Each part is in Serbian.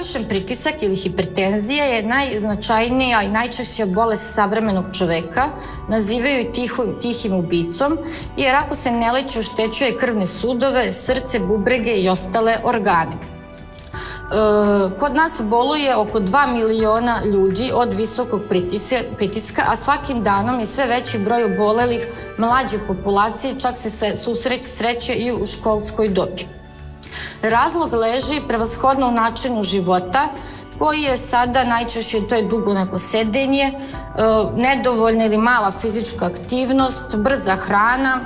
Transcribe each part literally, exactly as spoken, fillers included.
Navršen pritisak ili hipertenzija je najznačajnija i najčešća bolest savremenog čoveka, nazivaju je tihim ubicom, jer ako se ne leči oštećuje krvne sudove, srce, bubrege i ostale organe. Kod nas boluje oko dva miliona ljudi od visokog pritiska, a svakim danom je sve veći broj obolelih mlađe populacije, čak se susreće i u školskoj dobi. Razlog leži prevashodno u načinu života, koji je sada najčešće, to je dugo neposedenje, nedovoljna ili mala fizička aktivnost, brza hrana,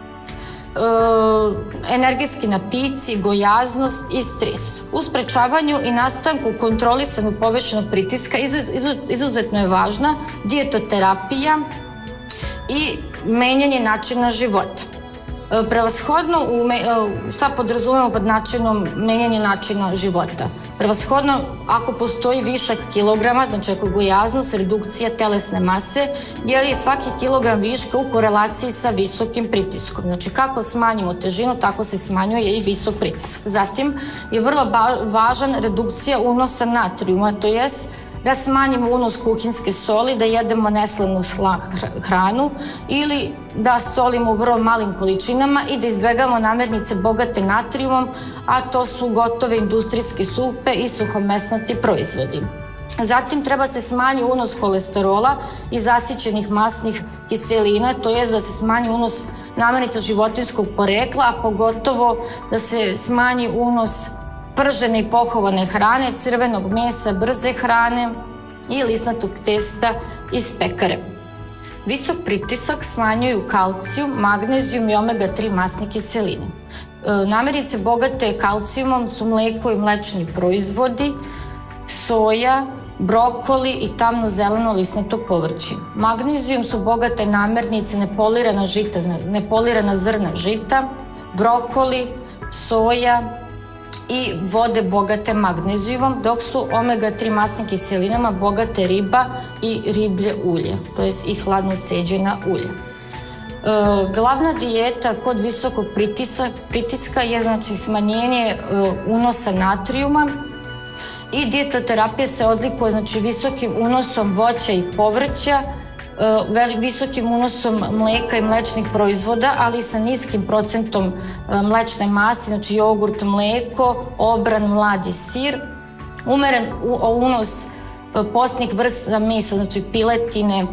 energetski napici, gojaznost i stres. U sprečavanju i nastanku kontrolisanog povišenog pritiska izuzetno je važna dijetoterapija i menjanje načina života. Prevashodno, šta podrazumemo pod načinom menjanja načina života? Prevashodno, ako postoji višak kilograma, znači ako gojaznost, redukcija telesne mase, jer je svaki kilogram viška u korelaciji sa visokim pritiskom. Znači, kako smanjimo težinu, tako se smanjuje i visok pritisak. Zatim je vrlo važan redukcija unosa natrijuma, to jest da smanjimo unos kuhinjske soli, da jedemo neslanu hranu ili da solimo u vrlo malim količinama i da izbjegamo namirnice bogate natrijumom, a to su gotove industrijske supe i suhomesnati proizvodi. Zatim treba se smanji unos holesterola i zasićenih masnih kiselina, to jest da se smanji unos namirnica životinjskog porekla, a pogotovo da se smanji unos pržene i pohovane hrane, crvenog mesa, brze hrane i lisnatog testa iz pekare. Visok pritisak smanjuju kalcijum, magnezijum i omega tri masne kiseline. Namirnice bogate kalcijumom su mleko i mlečni proizvodi, soja, brokoli i tamno-zeleno lisnato povrće. Magnezijum su bogate namirnice nepolirana žita, nepolirana zrna žita, brokoli, soja i vode bogate magnezijumom, dok su omega tri masnim kiselinama bogate riba i riblje ulje, to je i hladno ceđena ulja. Glavna dijeta kod visokog pritiska je znači smanjenje unosa natrijuma i dijetoterapija se odlikuje znači visokim unosom voća i povrća, visokim unosom mleka i mlečnih proizvoda, ali i sa niskim procentom mlečne masti, znači jogurt, mleko, obran, mladi sir, umeren unos postnih vrsta mesa, znači piletine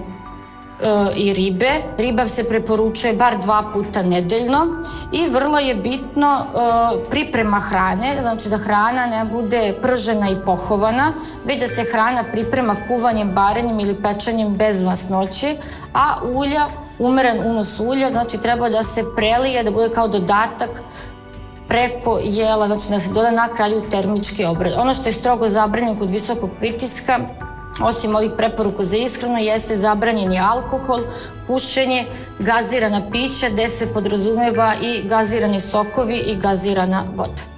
i ribe. Riba se preporučuje bar dva puta nedeljno i vrlo je bitno priprema hrane, znači da hrana ne bude pržena i pohovana, već da se hrana priprema kuvanjem, varenjem ili pečenjem bez masnoće, a ulja, umeren unos ulja, znači treba da se prelije, da bude kao dodatak preko jela, znači da se doda na kraju termički obrad. Ono što je strogo zabranjeno kod visokog pritiska, osim ovih preporuka za ishranu, jeste zabranjen je alkohol, pušenje, gazirana pića, gde se podrazumeva i gazirani sokovi i gazirana voda.